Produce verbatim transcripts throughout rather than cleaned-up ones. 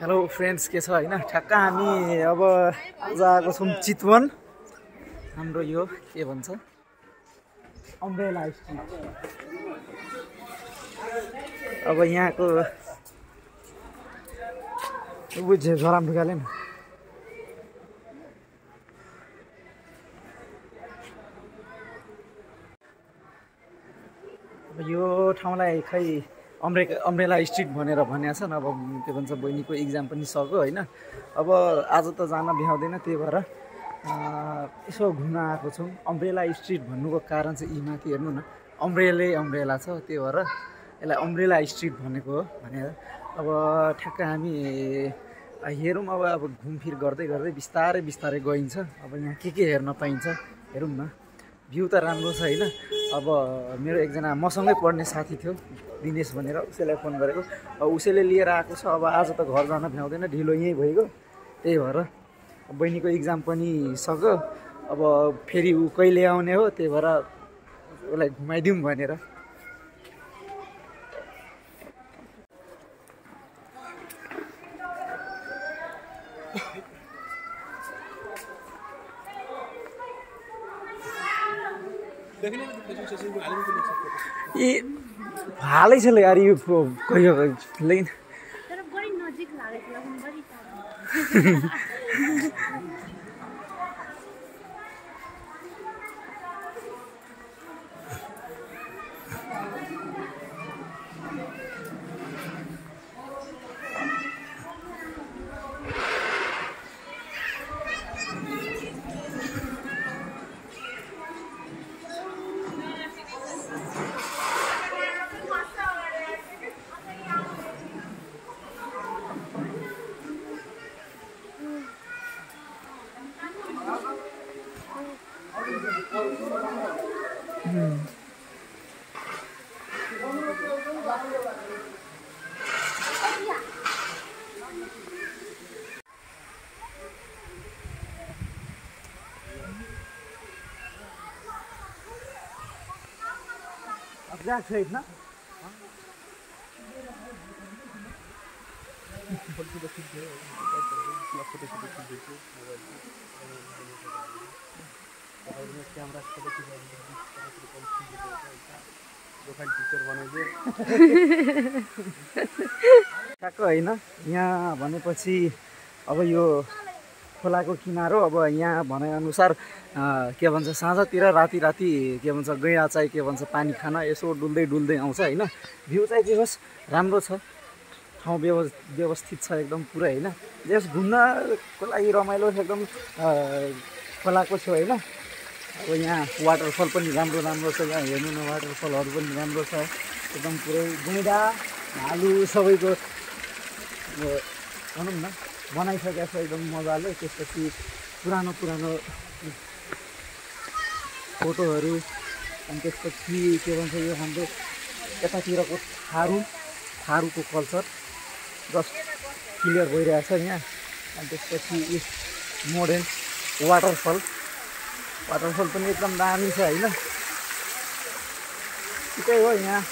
Hello friends, के छ हैन? ठ्याक्क हामी अब आज आएको छौँ चितवन। हाम्रो यो के भन्छ अम्ब्रेला स्ट्रिट। अब यहाँको बुझ्यो झराम ढुकाले नि। अब यो ठाउँलाई खै अम्ब्रे अम्ब्रेला स्ट्रिट भनेर भनेको छन्। अब के भन्छ बहिनीको इक्जाम पनि सक्यो होइन। अब आज त जान भ्याउँदैन, त्यही भएर यसो घुम्न आएको छौँ। अम्ब्रेला स्ट्रिट भन्नुको कारण चाहिँ यी माथि हेर्नु न, अम्ब्रेलै अम्ब्रेला छ, त्यही भएर यसलाई अम्ब्रेला स्ट्रिट भनेको हो भनेर। अब ठ्याक्क हामी हेरौँ। अब अब घुमफिर गर्दै गर्दै बिस्तारै बिस्तारै गइन्छ। अब यहाँ के के हेर्न पाइन्छ हेरौँ न। भ्यू त राम्रो छ होइन। अब मेरो एकजना मसँगै पढ्ने साथी थियो, दिनेश भनेर, उसैलाई फोन गरेको। अब उसैले लिएर आएको छ। अब आज त घर जान भ्याउँदैन, ढिलो यहीँ भइगयो, त्यही भएर बहिनीको इक्जाम पनि सक्यो। अब फेरि ऊ कहिले आउने हो, त्यही भएर उसलाई घुमाइदिउँ भनेर। ए हालै छ यार यो कहियो लेकिन तर बढी नजिक लागेको लागि बढी टाढो। ब्याक साइड ना ठ्याक्क होइन। यहाँ भनेपछि अब यो खोलाको किनारो। अब यहाँ भनेअनुसार के भन्छ साँझतिर राति राति के भन्छ गैँडा चाहिँ के भन्छ पानी खान यसो डुल्दै डुल्दै आउँछ होइन। भ्यू चाहिँ जे होस् राम्रो छ, ठाउँ व्यव व्यवस्थित छ एकदम पुरै होइन। जस घुम्नको लागि रमाइलो एकदम खोलाको छ होइन। अब यहाँ वाटरफल पनि राम्रो राम्रो छ। यहाँ हेर्नु न, वाटरफलहरू पनि राम्रो छ एकदम पुरै। गैँडा भालु सबैको भनौँ न बनाइसकेको छ एकदम मजाले। त्यसपछि पुरानो पुरानो फोटोहरू, अनि त्यसपछि के भन्छ यो हाम्रो यतातिरको थारू थारूको कल्चर जस्ट क्लियर भइरहेछ यहाँ। अनि त्यसपछि यस मोडर्न वाटरफल वाटरफल पनि एकदम दामी छ होइन। ठिकै हो यहाँ।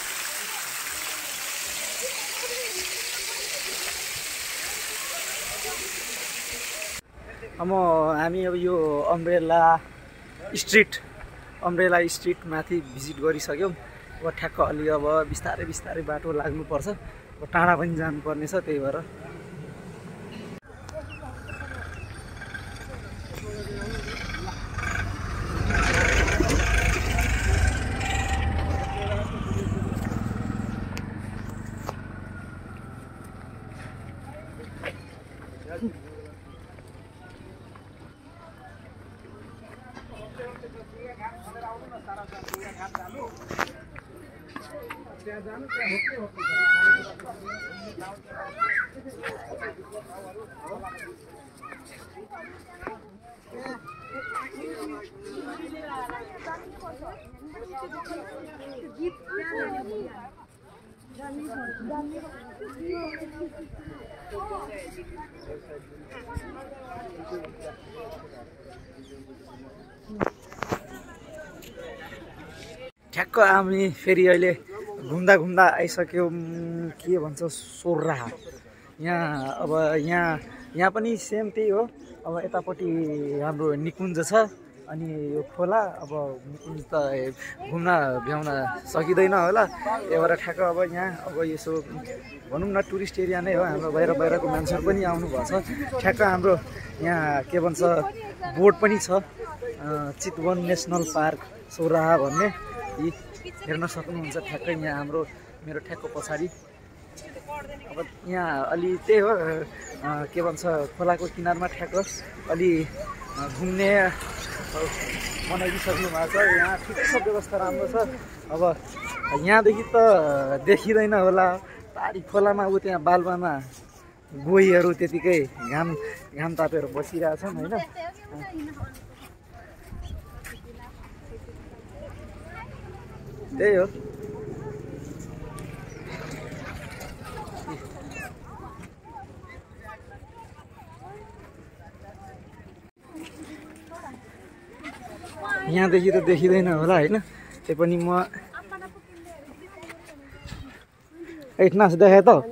अब हामी अब यो अम्ब्रेला स्ट्रिट अम्ब्रेला स्ट्रिट माथि भिजिट गरिसक्यौँ। अब ठ्याक्क अलि अब बिस्तारै बिस्तारै बाटो लाग्नुपर्छ। अब टाढा पनि जानुपर्ने छ, त्यही भएर ठ्याक्क हामी फेरि अहिले घुम्दा घुम्दा आइसक्यौँ के भन्छ सोर्राहा। यहाँ अब यहाँ यहाँ पनि सेम त्यही हो। अब यतापट्टि हाम्रो निकुञ्ज छ अनि यो खोला। अब निकुञ्ज त घुम्न भ्याउन सकिँदैन होला, त्यही भएर ठ्याक्क अब यहाँ अब यसो भनौँ न टुरिस्ट एरिया नै हो। हाम्रो बाहिर बाहिरको मान्छेहरू पनि आउनुभएको छ। ठ्याक्क हाम्रो यहाँ के भन्छ बोर्ड पनि छ, चितवन नेसनल पार्क सौराहा भन्ने, यी हेर्न सक्नुहुन्छ ठ्याक्कै यहाँ हाम्रो मेरो ठ्याक्क पछाडि। अब यहाँ अलि त्यही हो के भन्छ खोलाको किनारमा ठ्याक्क अलि घुम्ने बनाइदिइसक्नु भएको छ। यहाँ ठिक छ, व्यवस्था राम्रो छ। अब यहाँदेखि त देखिँदैन होला टाढी खोलामा, ऊ त्यहाँ बालुवामा गोहीहरू त्यतिकै घाम घाम तापेर बसिरहेछन् होइन। त्यही हो। यहाँदेखि त देखिँदैन होला होइन, त्यही पनि म इतना से देखे तो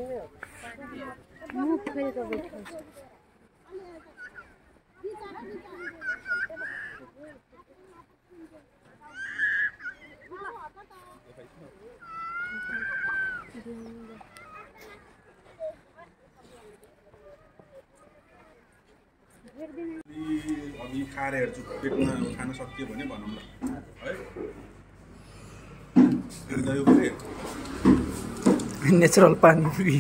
अघि खाएर हेर्छु पेटमा खान सकियो भने भनौँ न है। नेचुरल पानीपुरी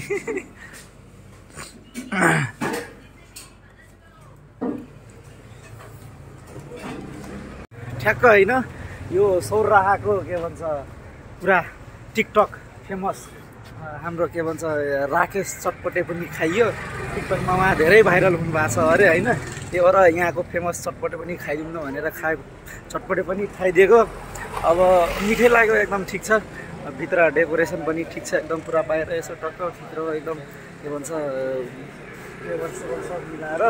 ठ्याक्क होइन। यो सौराहाको के भन्छ पुरा टिकटक फेमस हाम्रो के भन्छ राकेश चटपटे पनि खाइयो। टिकटकमा उहाँ धेरै भाइरल हुनुभएको छ अरे होइन, त्यही भएर यहाँको फेमस चटपटे पनि खाइदिउँ न भनेर खाए चटपटे पनि खाइदिएको। अब मिठै लाग्यो, एकदम ठिक छ। भित्र डेकोरेसन पनि ठिक छ एकदम, पुरा बाहिर यसो टक्क भित्र एकदम के भन्छ फ्लेभर सेभर सब मिलाएर।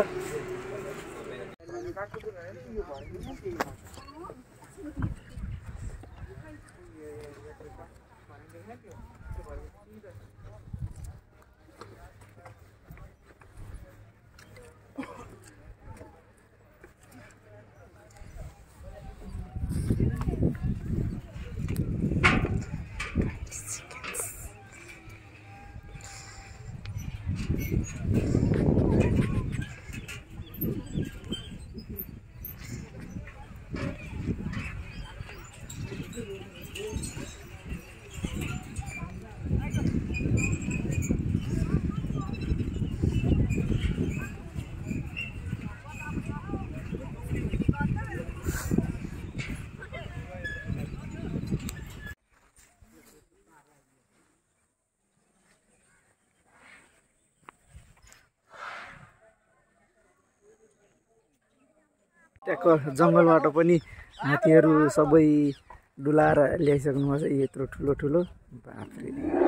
त्यहाँको जङ्गलबाट पनि हात्तीहरू सबै डुलाएर ल्याइसक्नु भएको छ। यत्रो ठुलो ठुलो बाफ्रे।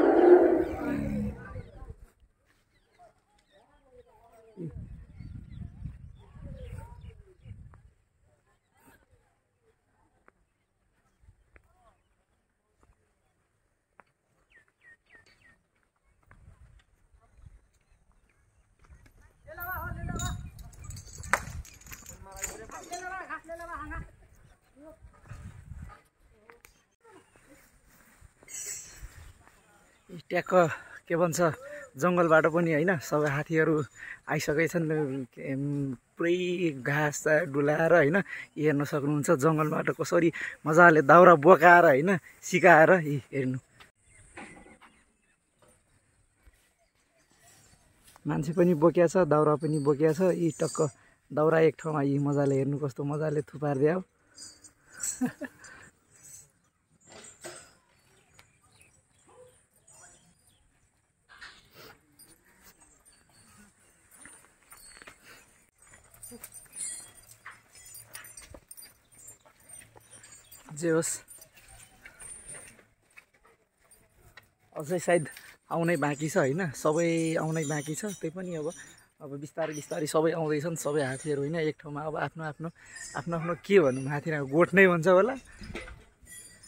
ट्याक्क के भन्छ जङ्गलबाट पनि होइन सबै हात्तीहरू आइसकेछन्। पुरै घाँस डुलाएर होइन हेर्न सक्नुहुन्छ जङ्गलबाट कसरी मजाले दाउरा बोकाएर होइन सिकाएर हेर्नु। मान्छे पनि बोकिया छ, दाउरा पनि बोकिया छ। यी टक्क दाउरा एक ठाउँमा यी मजाले हेर्नु कस्तो मजाले थुपारिदियो। जे होस् अझै सायद आउनै बाँकी छ होइन, सबै आउनै बाँकी छ। त्यही पनि अब अब बिस्तारै बिस्तारै सबै आउँदैछन् सबै हात्तीहरू होइन एक ठाउँमा। अब आफ्नो आफ्नो आफ्नो आफ्नो के भनौँ हात्तीलाई गोठ नै भन्छ होला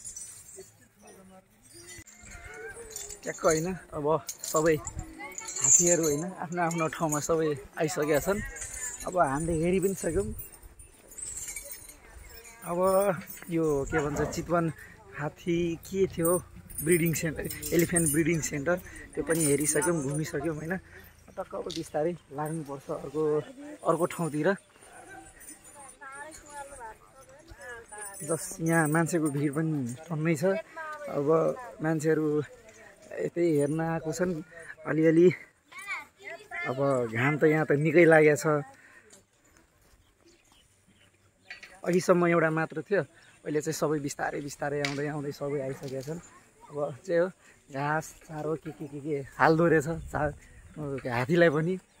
ट्याक्क होइन। अब सबै हात्तीहरू होइन आफ्नो आफ्नो ठाउँमा सबै आइसकेका छन्। अब हामीले हेरि पनि सक्यौँ। अब यो के भन्छ चितवन हात्ती के थियो breeding centre elephant breeding centre त्यो पनि हेरिसक्यौँ घुमिसक्यौँ होइन। टक्क अब बिस्तारै लाग्नुपर्छ अर्को अर्को ठाउँतिर। जस यहाँ मान्छेको भिड पनि टन्नै छ। अब मान्छेहरू यतै हेर्न आएको छन् अलिअलि। अब घाम त यहाँ त निकै लागेको छ। अघिसम्म एउटा मात्र थियो, अहिले चाहिँ सबै बिस्तारै बिस्तारै आउँदै आउँदै सबै आइसकेका छन्। अब चाहिँ हो घाँस चारो के के के के हाल्दो रहेछ चा हात्तीलाई पनि।